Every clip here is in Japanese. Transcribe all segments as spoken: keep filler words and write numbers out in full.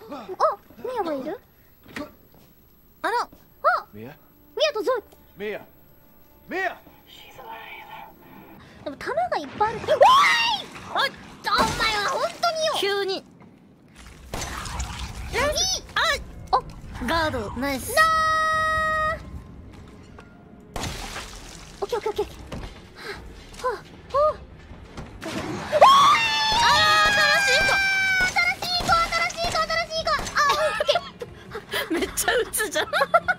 あ、ミヤがいる。 あら、 あ、ミヤとゾイ。ミヤミヤ。でも弾がいっぱいある。おーい、あ、お前は本当によ。 急にあ、 ガードナイス。 なー。オッケーオッケーオッケー。はあ、はあ。ああ、新しい子、新しい子、新しい子、新しい子。ああ、オッケー。 めっちゃ撃つじゃん。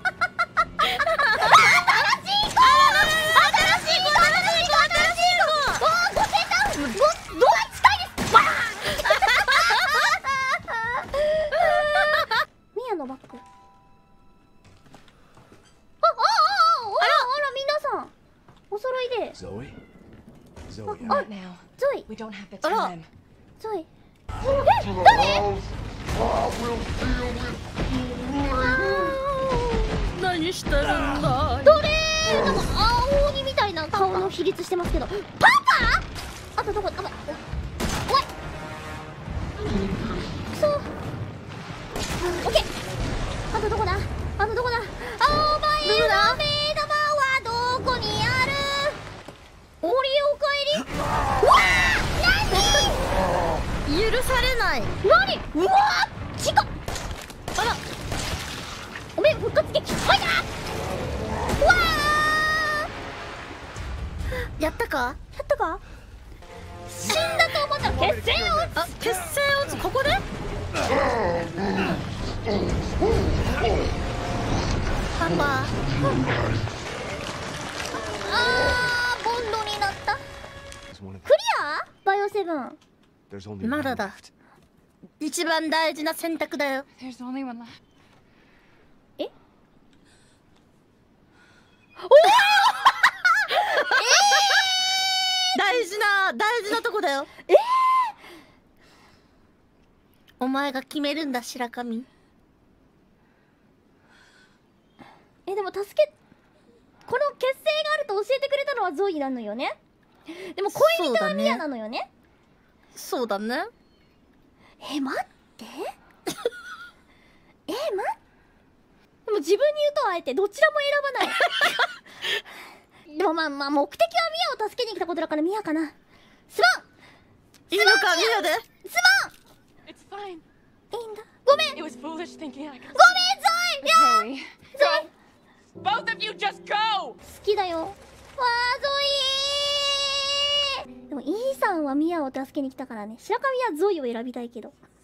Zoe? Zoe. Not now. Zoe. We don't have the Hello. time. Zoe. 何してるんだ。 どれー。なんか青鬼みたいな顔の比率してますけど。パパ？あとどこ？あ、おい。くそ。オッケー。あとどこだ？あとどこだ？あ、お前の目玉はどこにある？森へおかえり。うわー！何？ 許されない。 何？うわー！ちか。あら。おめえ復活劇。はいだ。うわー。やったか？ やったか？死んだと思ったら決戦を打つ。 あ、決戦を打つ。ここで？パパ。 あー、ボンドになった。クリア？バイオセブン。 まだだ。一番大事な選択だよ。 There's only one left. え？おお！ 大事な大事なとこだよ。 えー、 お前が決めるんだ、白神。 え、でも助け、この結成があると教えてくれたのはゾイなのよね。でも恋人はミヤなのよね。 そうだね。 え、待ってえ、待ってでも自分に言うとあえてどちらも選ばないでもまあまあ目的はミヤを助けに来たことだからミヤかな。すまん。 いいのか、ミヤで。 すまん。 It's fine. いいんだ。ごめん。 It was foolish thinking I could. ごめん、ゾイ。 Zoe. ゾイ。 Both of you just go. 好きだよ。わあ、ゾイー。でもイーさんはミヤを助けに来たからね。白神はゾイを選びたいけど。